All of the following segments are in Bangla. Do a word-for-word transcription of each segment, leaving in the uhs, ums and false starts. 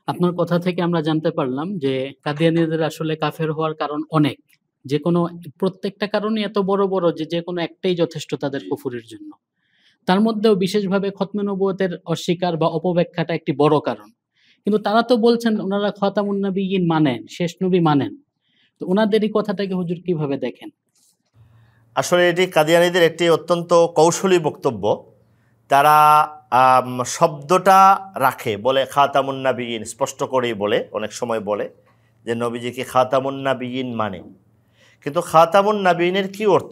আপনার কথা থেকে আমরা জানতে পারলাম যে কাদিয়ানীদের আসলে কাফের হওয়ার কারণ অনেক। যেকোনো প্রত্যেকটা কারণই এত বড়, বড় যে যেকোনো একটাই যথেষ্ট তাদের কুফরের জন্য। তার মধ্যেও বিশেষভাবে খতমে নবুয়তের অস্বীকার বা অপব্যাখ্যাটা একটি বড় কারণ। কিন্তু তারা তো বলছেন উনারা খাতামুন নবিয়্যিন মানেন, শেষ নবী মানেন। তো উনাদের এই কথাটাকে হুজুর কিভাবে দেখেন? আসলে এটি কাদিয়ানীদের একটি অত্যন্ত কৌশলী বক্তব্য। তারা আম, শব্দটা রাখে, বলে খাতামুন নবিয়্যিন, স্পষ্ট করেই বলে, অনেক সময় বলে যে নবীজিকে খাতামুন নবিয়্যিন মানে। কিন্তু খাতামুন নবিয়্যিনের কি অর্থ?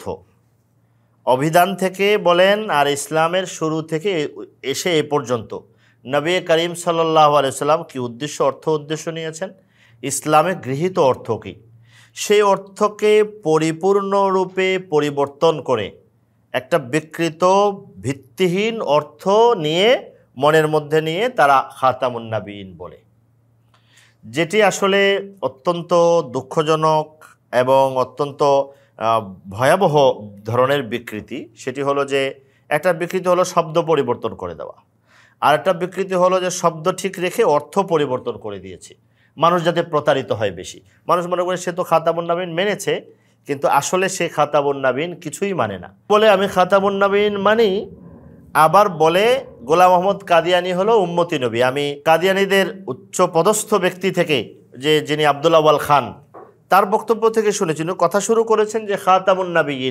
অভিধান থেকে বলেন আর ইসলামের শুরু থেকে এসে এ পর্যন্ত নবী করিম সাল্লাল্লাহু আলাইহি সাল্লাম কি উদ্দেশ্য অর্থ উদ্দেশ্য নিয়েছেন, ইসলামে গৃহীত অর্থ কী, সেই অর্থকে পরিপূর্ণরূপে পরিবর্তন করে একটা বিকৃত ভিত্তিহীন অর্থ নিয়ে মনের মধ্যে নিয়ে তারা খাতামুন নবিয়্যিন বলে, যেটি আসলে অত্যন্ত দুঃখজনক এবং অত্যন্ত ভয়াবহ ধরনের বিকৃতি। সেটি হলো যে একটা বিকৃতি হলো শব্দ পরিবর্তন করে দেওয়া, আর একটা বিকৃতি হলো যে শব্দ ঠিক রেখে অর্থ পরিবর্তন করে দিয়েছে, মানুষ যাতে প্রতারিত হয় বেশি। মানুষ মনে করে সে তো খাতামুন নবিয়্যিন মেনেছে, কিন্তু আসলে সে খাতামুন নবিয়্যিন কিছুই মানে না। বলে আমি খাতামুন নবিয়্যিন মানি, আবার বলে গোলাম মোহাম্মদ কাদিয়ানী হলো উম্মতি নবী। আমি কাদিয়ানীদের উচ্চ পদস্থ ব্যক্তি থেকে, যে যিনি আব্দুল আউয়াল খান, তার বক্তব্য থেকে শুনেছি কথা শুরু করেছেন যে খাতামুন নবিয়্যিন,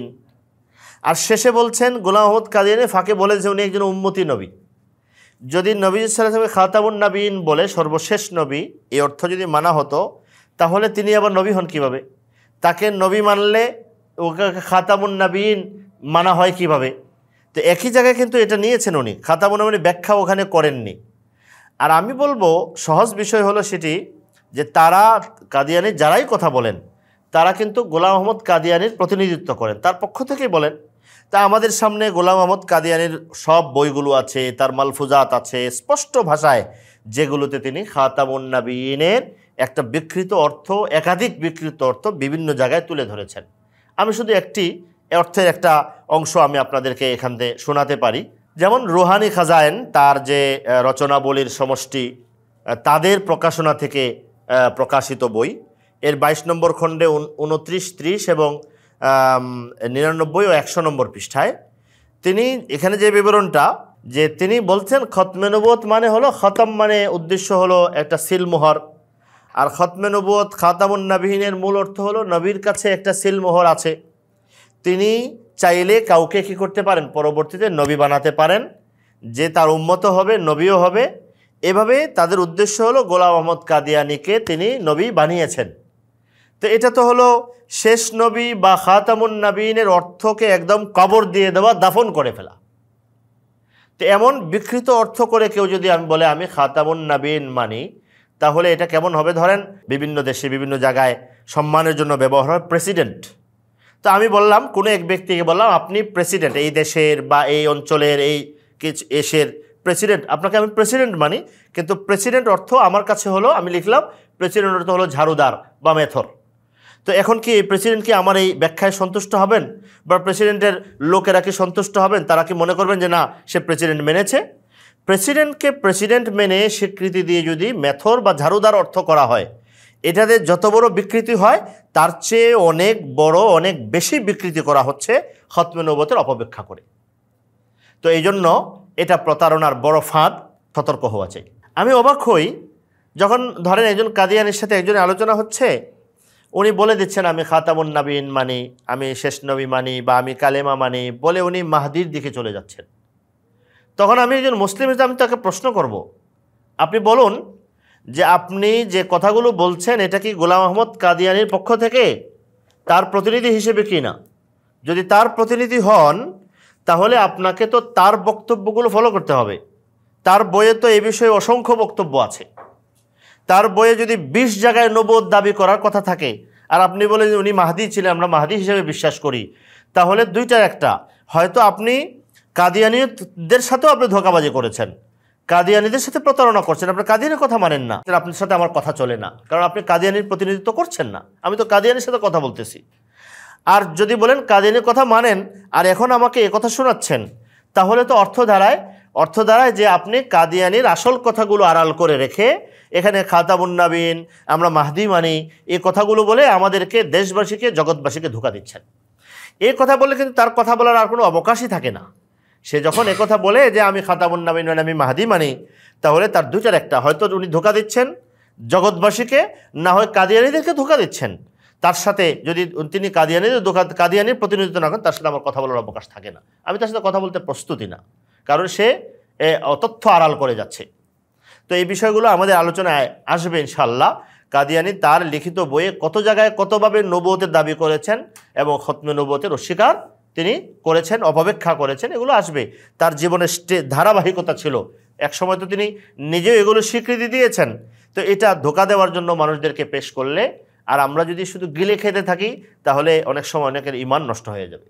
আর শেষে বলছেন গোলাম মোহাম্মদ কাদিয়ানী ফাঁকে বলেন যে উনি একজন উম্মতি নবী। যদি নবী সাল্লাল্লাহু আলাইহি ওয়াসাল্লাম খাতামুন নবিয়্যিন বলে সর্বশেষ নবী, এই অর্থ যদি মানা হতো, তাহলে তিনি আবার নবী হন কিভাবে? তাকে নবী মানলে ওকে খাতামুন নবিয়্যিন মানা হয় কিভাবে? তো একই জায়গায় কিন্তু এটা নিয়েছেন উনি, খাতামুন নবিয়্যিন ব্যাখ্যা ওখানে করেননি। আর আমি বলবো সহজ বিষয় হলো সেটি যে তারা কাদিয়ানী যারাই কথা বলেন তারা কিন্তু গোলাম মোহাম্মদ কাদিয়ানীর প্রতিনিধিত্ব করেন, তার পক্ষ থেকেই বলেন। তা আমাদের সামনে গোলাম মোহাম্মদ কাদিয়ানীর সব বইগুলো আছে, তার মালফুজাত আছে, স্পষ্ট ভাষায় যেগুলোতে তিনি খাতামুন নবিয়্যিনের একটা বিকৃত অর্থ, একাধিক বিকৃত অর্থ বিভিন্ন জায়গায় তুলে ধরেছেন। আমি শুধু একটি অর্থের একটা অংশ আমি আপনাদেরকে এখান থেকে শোনাতে পারি। যেমন রুহানি খাজায়েন, তার যে রচনাবলীর সমষ্টি, তাদের প্রকাশনা থেকে প্রকাশিত বই, এর বাইশ নম্বর খণ্ডে উনত্রিশ, ত্রিশ এবং নিরানব্বই ও একশো নম্বর পৃষ্ঠায় তিনি এখানে যে বিবরণটা, যে তিনি বলছেন খতমে নবুয়ত মানে হলো, খতম মানে উদ্দেশ্য হলো একটা সিলমোহর, আর খতমে নবুয়ত খাতামুন নবিয়্যিনের মূল অর্থ হলো নবীর কাছে একটা সিলমোহর আছে, তিনি চাইলে কাউকে কি করতে পারেন, পরবর্তীতে নবী বানাতে পারেন, যে তার উম্মত হবে, নবীও হবে। এভাবে তাদের উদ্দেশ্য হলো গোলাম মোহাম্মদ কাদিয়ানীকে তিনি নবী বানিয়েছেন। তো এটা তো হলো শেষ নবী বা খাতামুন নবিয়্যিনের অর্থকে একদম কবর দিয়ে দেওয়া, দাফন করে ফেলা। তো এমন বিকৃত অর্থ করে কেউ যদি আমি বলে আমি খাতামুন নবিয়্যিন মানি, তাহলে এটা কেমন হবে? ধরেন বিভিন্ন দেশে বিভিন্ন জায়গায় সম্মানের জন্য ব্যবহার হয় প্রেসিডেন্ট। তো আমি বললাম, কোনো এক ব্যক্তিকে বললাম আপনি প্রেসিডেন্ট, এই দেশের বা এই অঞ্চলের এই কিছু এসের প্রেসিডেন্ট, আপনাকে আমি প্রেসিডেন্ট মানি। কিন্তু প্রেসিডেন্ট অর্থ আমার কাছে হলো, আমি লিখলাম প্রেসিডেন্ট অর্থ হলো ঝাড়ুদার বা মেথর। তো এখন কি প্রেসিডেন্ট কি আমার এই ব্যাখ্যায় সন্তুষ্ট হবেন, বা প্রেসিডেন্টের লোকেরা কি সন্তুষ্ট হবেন? তারা কি মনে করবেন যে না, সে প্রেসিডেন্ট মেনেছে? প্রেসিডেন্টকে প্রেসিডেন্ট মেনে স্বীকৃতি দিয়ে যদি মেথর বা ঝাড়ুদার অর্থ করা হয়, এটাতে যত বড় বিকৃতি হয় তার চেয়ে অনেক বড়, অনেক বেশি বিকৃতি করা হচ্ছে খতমে নবুয়তের অপব্যাখ্যা করে। তো এই জন্য এটা প্রতারণার বড় ফাঁদ, সতর্ক হওয়া চাই। আমি অবাক হই যখন ধরেন একজন কাদিয়ানীর সাথে একজনের আলোচনা হচ্ছে, উনি বলে দিচ্ছেন আমি খাতামুন নবিয়্যিন মানি, আমি শেষ নবী মানি, বা আমি কালেমা মানি, বলে উনি মাহদির দিকে চলে যাচ্ছেন। তখন আমি একজন মুসলিম হিসেবে আমি তাকে প্রশ্ন করব, আপনি বলুন যে আপনি যে কথাগুলো বলছেন এটা কি গোলাম মোহাম্মদ কাদিয়ানীর পক্ষ থেকে তার প্রতিনিধি হিসেবে কি না? যদি তার প্রতিনিধি হন তাহলে আপনাকে তো তার বক্তব্যগুলো ফলো করতে হবে। তার বইয়ে তো এই বিষয়ে অসংখ্য বক্তব্য আছে। তার বইয়ে যদি বিশ জায়গায় নবুয়ত দাবি করার কথা থাকে, আর আপনি বলেন উনি মাহদি ছিলেন, আমরা মাহদি হিসেবে বিশ্বাস করি, তাহলে দুইটার একটা, হয়তো আপনি কাদিয়ানীদের সাথেও আপনি ধোঁকাবাজি করেছেন, কাদিয়ানীদের সাথে প্রতারণা করছেন, আপনি কাদিয়ানির কথা মানেন না, আপনার সাথে আমার কথা চলে না, কারণ আপনি কাদিয়ানির প্রতিনিধিত্ব করছেন না, আমি তো কাদিয়ানির সাথে কথা বলতেছি। আর যদি বলেন কাদিয়ানির কথা মানেন আর এখন আমাকে এ কথা শোনাচ্ছেন, তাহলে তো অর্থ ধারায় অর্থ দাঁড়ায় যে আপনি কাদিয়ানির আসল কথাগুলো আড়াল করে রেখে এখানে খাতামুন নাবিয়িন, আমরা মাহদি মানি, এই কথাগুলো বলে আমাদেরকে, দেশবাসীকে, জগৎবাসীকে ধোঁকা দিচ্ছেন। এই কথা বলে কিন্তু তার কথা বলার আর কোনো অবকাশই থাকে না। সে যখন একথা বলে যে আমি খাতামুন নাবিয়িন মানে আমি মাহদি মানি, তাহলে তার দুইটার একটা, হয়তো উনি ধোঁকা দিচ্ছেন জগৎবাসীকে, না হয় কাদিয়ানিদেরকে ধোঁকা দিচ্ছেন। তার সাথে যদি তিনি কাদিয়ানিদের ধোঁকা, কাদিয়ানির প্রতিনিধিত্ব না করেন, তার সাথে আমার কথা বলার অবকাশ থাকে না। আমি তার সাথে কথা বলতে প্রস্তুতি না, কারণ সে তথ্য আড়াল করে যাচ্ছে। তো এই বিষয়গুলো আমাদের আলোচনায় আসবে ইনশাআল্লাহ। কাদিয়ানি তার লিখিত বইয়ে কত জায়গায় কতভাবে নবুয়তের দাবি করেছেন এবং খতমে নবুয়তের অস্বীকার তিনি করেছেন, অপব্যাখ্যা করেছেন, এগুলো আসবে। তার জীবনের ধারাবাহিকতা ছিল, এক সময় তো তিনি নিজেও এগুলো স্বীকৃতি দিয়েছেন। তো এটা ধোঁকা দেওয়ার জন্য মানুষদেরকে পেশ করলে, আর আমরা যদি শুধু গিলে খেতে থাকি, তাহলে অনেক সময় অনেকের ঈমান নষ্ট হয়ে যাবে।